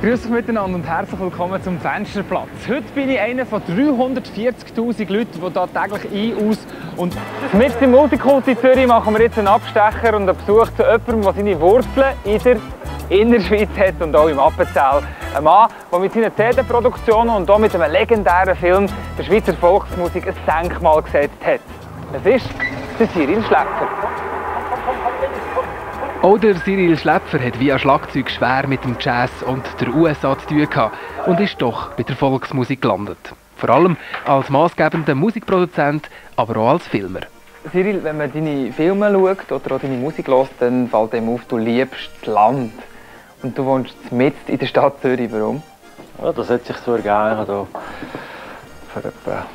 Grüß euch miteinander und herzlich willkommen zum Fensterplatz. Heute bin ich einer von 340'000 Leuten, die hier täglich ein-, aus- und... Mit im Multikulti Zürich machen wir jetzt einen Abstecher und einen Besuch zu jemandem, der seine Wurzeln in der Innerschweiz hat und auch im Appenzell. Ein Mann, der mit seinen CD-Produktionen und auch mit einem legendären Film der Schweizer Volksmusik ein Denkmal gesetzt hat. Es ist der Cyril Schläpfer. Auch der Cyril Schläpfer hat via Schlagzeug schwer mit dem Jazz und der USA zu tun gehabt und ist doch bei der Volksmusik gelandet. Vor allem als maßgebender Musikproduzent, aber auch als Filmer. Cyril, wenn man deine Filme schaut oder auch deine Musik hört, dann fällt einem auf, du liebst das Land. Und du wohnst mitten in der Stadt Zürich. Warum? Ja, das hat sich so ergeben. Ich habe vor etwa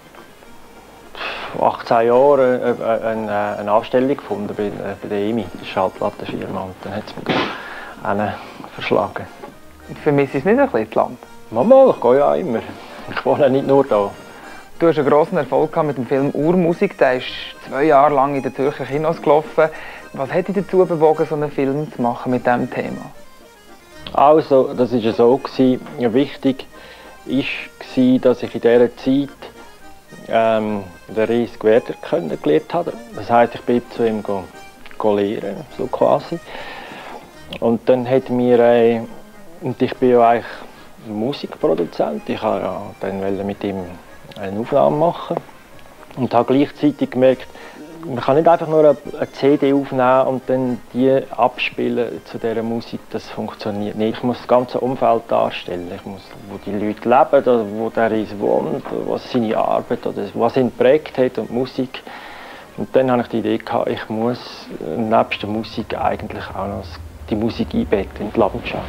18 Jahren eine Anstellung gefunden bei der EMI, der Schallplattenfirma. Und dann hat es mich da verschlagen. Vermisst du es nicht ein bisschen, das Land? Mama, ich gehe ja immer. Ich wohne nicht nur hier. Du hast einen grossen Erfolg mit dem Film Urmusik. Der ist 2 Jahre lang in den Zürcher Kinos gelaufen. Was hat dich dazu bewogen, so einen Film zu machen mit diesem Thema? Also, das war so. Ja, wichtig war, dass ich in dieser Zeit den Ries Gwerder kennengelernt habe. Das heisst, ich bin zu ihm lehren, so quasi. Und dann hat mir, und ich bin ja eigentlich Musikproduzent, ich wollte ja dann mit ihm eine Aufnahme machen und habe gleichzeitig gemerkt, man kann nicht einfach nur eine CD aufnehmen und dann die abspielen zu dieser Musik, das funktioniert nicht. Ich muss das ganze Umfeld darstellen. Ich muss, wo die Leute leben, oder wo der Ries wohnt, was seine Arbeit oder was ihn geprägt hat und Musik. Und dann hatte ich die Idee gehabt, ich muss nebst der Musik eigentlich auch noch die Musik einbetten in die Landschaft.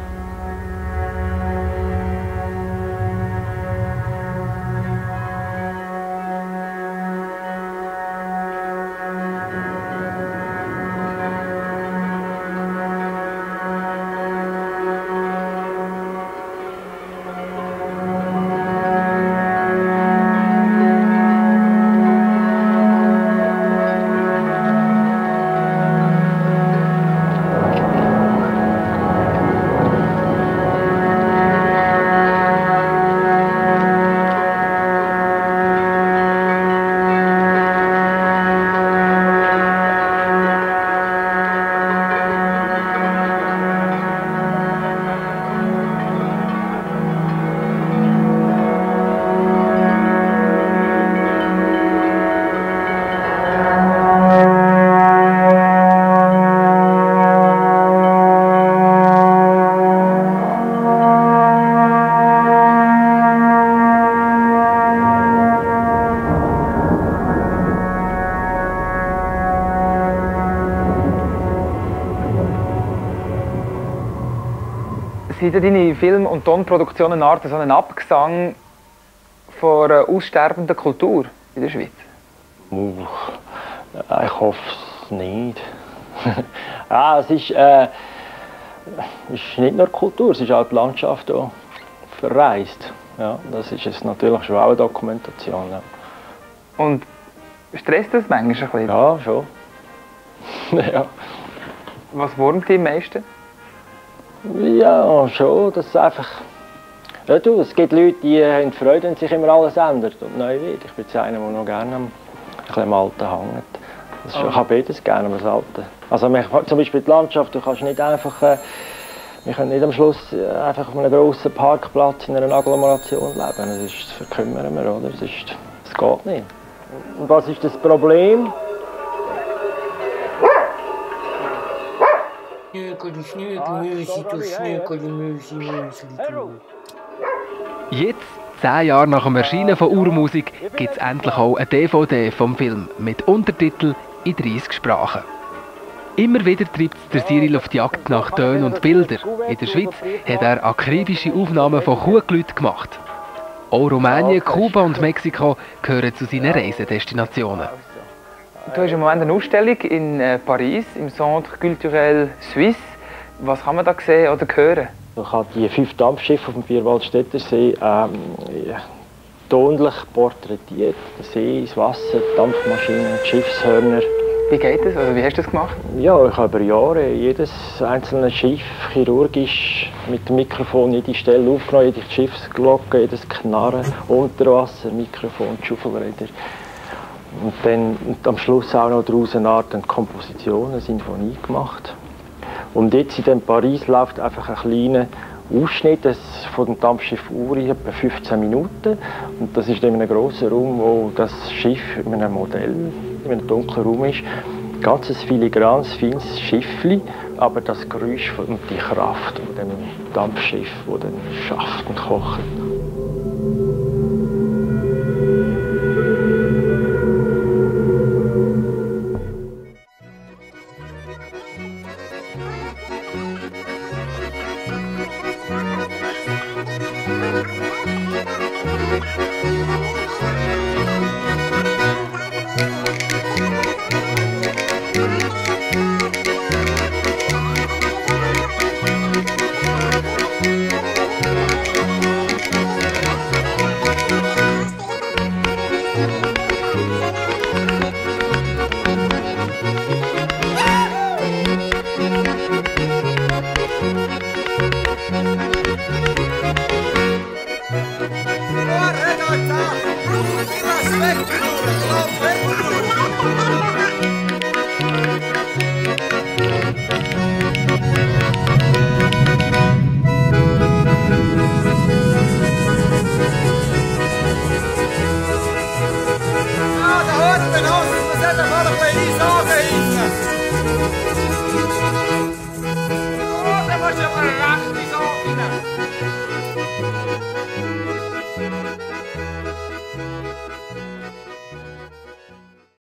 Sind deine Film- und Tonproduktionen eine Art so ein Abgesang von einer aussterbenden Kultur in der Schweiz? Ich hoffe es nicht. Ja, es ist nicht nur Kultur, es ist auch die Landschaft hier verreist. Ja, das ist jetzt natürlich schon auch eine Dokumentation. Ja. Und stresst das manchmal ein bisschen? Ja, schon. Ja. Was wurmt dich am meisten? Ja, schon, das ist einfach... Ja, du, es gibt Leute, die haben Freude, wenn sich immer alles ändert und neu wird. Ich bin jetzt einer, der noch gerne am Alten hängt. Ich habe beides gerne, aber das Alte. Also zum Beispiel die Landschaft, du kannst nicht einfach... wir können nicht am Schluss einfach auf einem grossen Parkplatz in einer Agglomeration leben. Das verkümmern wir, oder? Das geht nicht. Und was ist das Problem? Jetzt, 10 Jahre nach dem Erscheinen von Urmusik, gibt es endlich auch eine DVD vom Film mit Untertiteln in 30 Sprachen. Immer wieder treibt der Cyril auf die Jagd nach Tönen und Bildern. In der Schweiz hat er akribische Aufnahmen von Kuhleuten gemacht. Auch Rumänien, Kuba und Mexiko gehören zu seinen Reisedestinationen. Du hast im Moment eine Ausstellung in Paris, im Centre Culturel Suisse. Was kann man da sehen oder hören? Ich habe die 5 Dampfschiffe auf dem Vierwaldstättersee tonlich porträtiert. Der See, das Wasser, die Dampfmaschinen, die Schiffshörner, Wie geht das? Also wie hast du das gemacht? Ja, ich habe über Jahre jedes einzelne Schiff chirurgisch mit dem Mikrofon jede Stelle aufgenommen, jede Schiffsglocke, jedes Knarren, Unterwasser, Mikrofon, Schaufelräder. Und am Schluss auch noch daraus eine Art Komposition, eine Sinfonie gemacht. Und jetzt in Paris läuft einfach ein kleiner Ausschnitt von dem Dampfschiff Uri, etwa 15 Minuten. Und das ist in einem grossen Raum, wo das Schiff in einem Modell, in einem dunklen Raum ist. Ganz ein filigranes, feines Schiffli, aber das Geräusch und die Kraft von dem Dampfschiff, das dann schafft und kocht. Oh, da musst du aber recht in so rein.